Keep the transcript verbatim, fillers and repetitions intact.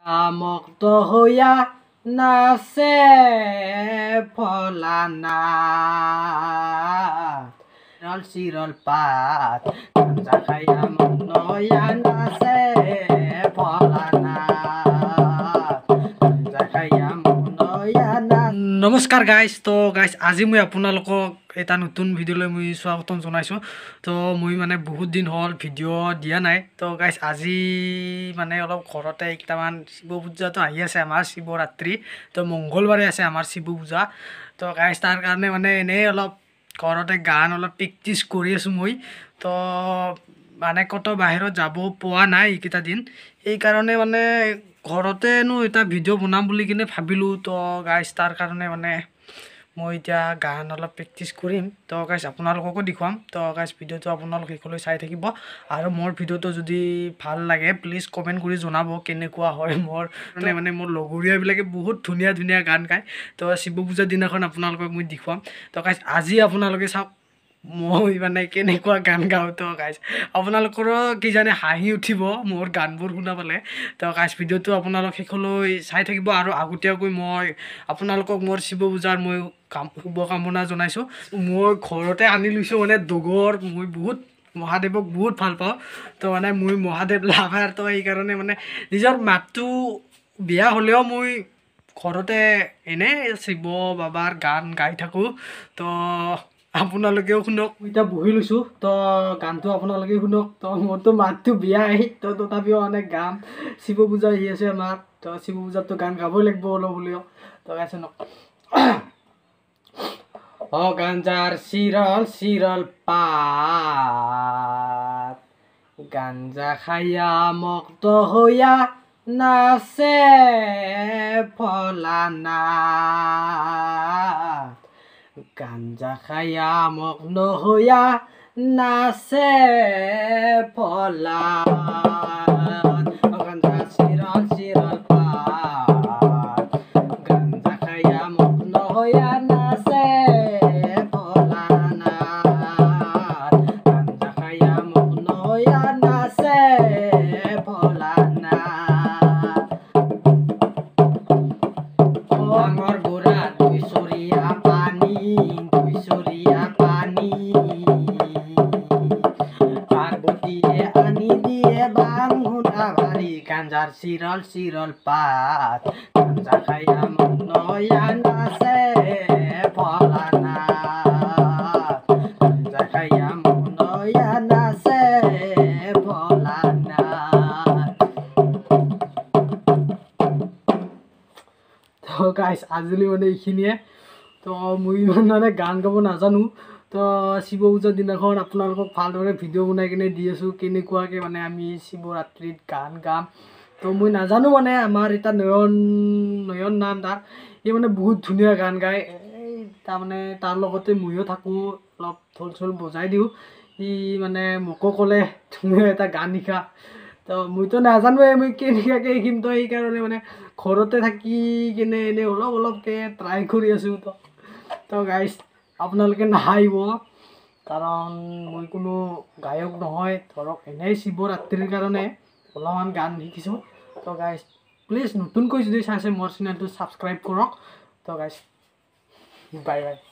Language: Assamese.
মুক্ত হইয়া নাচে ভোলানাথ চিরল চিরল পাত গাঞ্জা খাইয়া মগ্ন হইয়া নাচে ভোলানাথ গাঞ্জা খাইয়া মগ্ন হইয়া নাচ। নমস্কাৰ গাইজ। তো গাইজ আজি মই আপোনালোকক এটা নতুন ভিডিঅ'লৈ মই স্বাগতম জনাইছোঁ। তো মই মানে বহুত দিন হ'ল ভিডিঅ' দিয়া নাই। তো গাইজ আজি মানে অলপ ঘৰতে কেইটামান শিৱ পূজাটো আহি আছে, আমাৰ শিৱৰাত্ৰি। তো মংগলবাৰে আছে আমাৰ শিৱ পূজা। তো গাইজ তাৰ কাৰণে মানে এনেই অলপ ঘৰতে গান অলপ প্ৰেক্টিছ কৰি আছোঁ মই। তো মানে ক'তো বাহিৰত যাব পোৱা নাই এইকেইটা দিন, সেইকাৰণে মানে ঘৰতেনো এটা ভিডিঅ' বনাম বুলি কিনে ভাবিলোঁ। তো গাইজ তাৰ কাৰণে মানে মই এতিয়া গান অলপ প্ৰেক্টিছ কৰিম। তো গাইজ আপোনালোককো দেখুৱাম। তো গাইজ ভিডিঅ'টো আপোনালোক শেষলৈ চাই থাকিব, আৰু মোৰ ভিডিঅ'টো যদি ভাল লাগে প্লিজ কমেণ্ট কৰি জনাব কেনেকুৱা হয়। মোৰ মানে মানে মোৰ লগৰীয়াবিলাকে বহুত ধুনীয়া ধুনীয়া গান গায়। তো শিৱ পূজাৰ দিনাখন আপোনালোকক মই দেখুৱাম। তো গাইজ আজি আপোনালোকে চাওক মই মানে কেনেকুৱা গান গাওঁ। তো গাইজ আপোনালোকৰো কিজানি হাঁহি উঠিব মোৰ গানবোৰ শুনা পালে। তো গাইজ ভিডিঅ'টো আপোনালোক শেষলৈ চাই থাকিব, আৰু আগতীয়াকৈ মই আপোনালোকক মোৰ শিৱ পূজাৰ মই কাম শুভকামনা জনাইছোঁ। মই ঘৰতে আনি লৈছোঁ মানে দগৰ। মই বহুত মহাদেৱক বহুত ভাল পাওঁ। তো মানে মই মহাদেৱ লাভাৰ। তো সেইকাৰণে মানে নিজৰ মাতটো বেয়া হ'লেও মই ঘৰতে এনেই শিৱ বাবাৰ গান গাই থাকোঁ। তো আপোনালোকেও শুনক। এতিয়া বহি লৈছোঁ, তো গানটো আপোনালোকে শুনক। তো মোৰতো মাতটো বেয়াই, তো তথাপিও মানে গান শিৱ পূজা আহি আছে আমাৰ। তো শিৱ পূজাততো গান গাবই লাগিব অলপ হ'লেও। তো গাই শুনক। ও গাঞ্জার চিরল চিরল পাত গাঞ্জা খাইয়া মুক্ত হইয়া নাচে ভোলানাথ গাঞ্জা খাইয়া মগ্ন হইয়া নাচে ভোলানাথ। গাঞ্জা চিরল চিরল পাত গাঞ্জা খাইয়া মগ্ন হইয়া নাচে ভোলানাথ গাঞ্জা খাইয়া মগ্ন হইয়া নাচে ভোলানাথ। আমার গোরা দুই সরিয়া পানি দুই সরিয়া পানি পার্বতীয়ে আনি দিয়ে বাংহুটা ভারী গাঞ্জার চিরল চিরল পাত গাঞ্জা খাইয়া মগ্ন হইয়া নাচে ভোলানাথ গাঞ্জা খাইয়া মগ্ন হইয়া নাচে ভোলানাথ। তো গাইজ আজিলৈ মানে এইখিনিয়ে। তো মই ইমান মানে গান গাব নাজানো। তো শিৱ পূজাৰ দিনাখন আপোনালোকক ভালদৰে ভিডিঅ' বনাই কিনে দি আছোঁ কেনেকুৱাকৈ মানে আমি শিৱৰাত্ৰিত গান গাম। তো মই নাজানো মানে আমাৰ এতিয়া নয়ন নয়ন নাম তাৰ, সি মানে বহুত ধুনীয়া গান গায়। এই তাৰমানে তাৰ লগতে ময়ো থাকোঁ, অলপ ঢোল চোল বজাই দিওঁ। সি মানে মোকো ক'লে ধুনীয়া এটা গান শিকা। তো মইতো নাজানোৱে মই কেনেকুৱাকৈ শিকিম। তো সেইকাৰণে মানে ঘৰতে থাকি কিনে এনেই অলপ অলপকৈ ট্ৰাই কৰি আছোঁ। তো তো গাইজ আপোনালোকে নাহাঁহিব, কাৰণ মই কোনো গায়ক নহয়। ধৰক এনেই শিৱৰাত্ৰিৰ কাৰণে অলপমান গান শিকিছোঁ। তো গাইজ প্লিজ নতুনকৈ যদি চাইছে মোৰ চেনেলটো ছাবস্ক্ৰাইব কৰক। তো গাইজ বাই বাই।